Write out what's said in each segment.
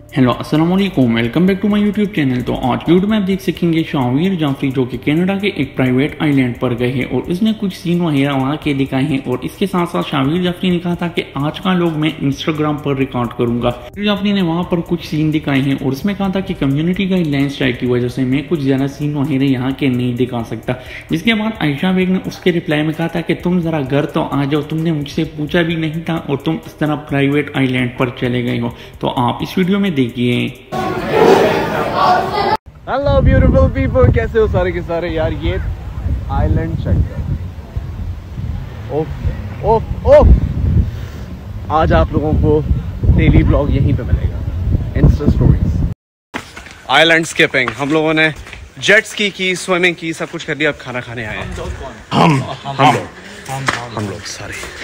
Hello अस्सलाम वालेकुम, welcome back to my YouTube channel. तो आज वीडियो में आप देख सकेंगे शाहवीर जाफरी जो कि कनाडा के एक प्राइवेट आइलैंड पर गए हैं और उसने कुछ सीन वगैरह वहाँ के दिखाए हैं। और इसके साथ साथ शाहवीर जाफरी ने कहा था कि आज का लोग मैं इंस्टाग्राम पर रिकॉर्ड करूंगा। शाहवीर जाफरी ने वहाँ पर कुछ सीन दिखाए हैं और उसमें कहा था कि कम्युनिटी गाइडलाइंस स्ट्राइक की वजह से मैं कुछ ज़्यादा सीन वगैरह यहाँ के नहीं दिखा सकता। जिसके बाद आयशा बेग ने उसके रिप्लाई में कहा था कि तुम जरा घर तो आ जाओ, तुमने मुझसे पूछा भी नहीं था और तुम इस तरह प्राइवेट आइलैंड पर चले गए हो। तो आप इस वीडियो में देखिए। हेलो ब्यूटीफुल पीपल, कैसे हो सारे के सारे यार। ये आइलैंड चेक ओफ ओफ ओफ। आज आप लोगों को डेली ब्लॉग यहीं पे मिलेगा, इंस्टा स्टोरीज, आइलैंड स्किपिंग। हम लोगों ने जेट स्की की, स्विमिंग की, सब कुछ कर दिया। अब खाना खाने आए हैं हम लोग सारे।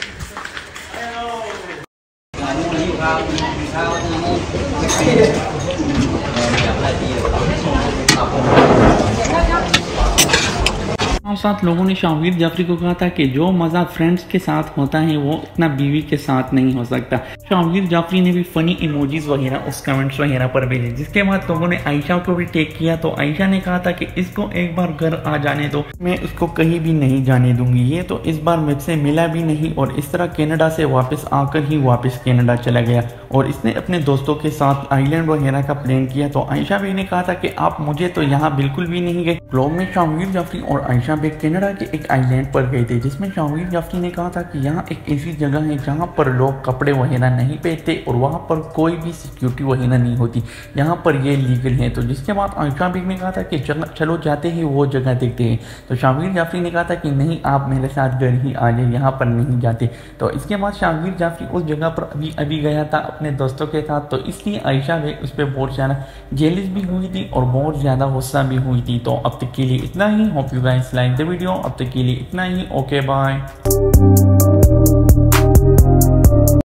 साथ लोगों ने शाहवीर जाफरी को कहा था कि जो मज़ा फ्रेंड्स के साथ होता है वो इतना बीवी के साथ नहीं हो सकता। शाहवीर जाफरी ने भी फनी इमोजीज वगैरह उस कमेंट्स वगैरह पर भेजे। जिसके बाद लोगों ने आयशा को भी टेक किया। तो आयशा ने कहा था कि इसको एक बार घर आ जाने दो, मैं उसको कहीं भी नहीं जाने दूंगी। ये तो इस बार मुझसे मिला भी नहीं और इस तरह कनाडा से वापस आकर ही वापस कनाडा चला गया और इसने अपने दोस्तों के साथ आइलैंड वगैरह का प्लान किया। तो आयशा बेग ने कहा था कि आप मुझे तो यहाँ बिल्कुल भी नहीं गए। ब्लॉग में शाहवीर जाफरी और आयशा बेग कनाडा के एक आइलैंड पर गए थे, जिसमें शाहवीर जाफरी ने कहा था कि यहाँ एक ऐसी जगह है जहाँ पर लोग कपड़े वगैरह नहीं पहनते और वहाँ पर कोई भी सिक्योरिटी वगैरह नहीं होती, यहाँ पर ये लीगल है। तो जिसके बाद आयशा बेग ने कहा था कि चलो जाते हैं वो जगह देखते हैं। तो शाहवीर जाफरी ने कहा था कि नहीं, आप मेरे साथ घर ही आ जाए, यहाँ पर नहीं जाते। तो इसके बाद शाहवीर जाफरी उस जगह पर अभी गया था अपने दोस्तों के साथ। तो इसलिए आयशा बेग उस पर बहुत ज़्यादा जेलस भी हुई थी और बहुत ज़्यादा गुस्सा भी हुई थी। तो अब तक के लिए इतना ही। Hope you guys like the video. अब तक के लिए इतना ही। Okay bye.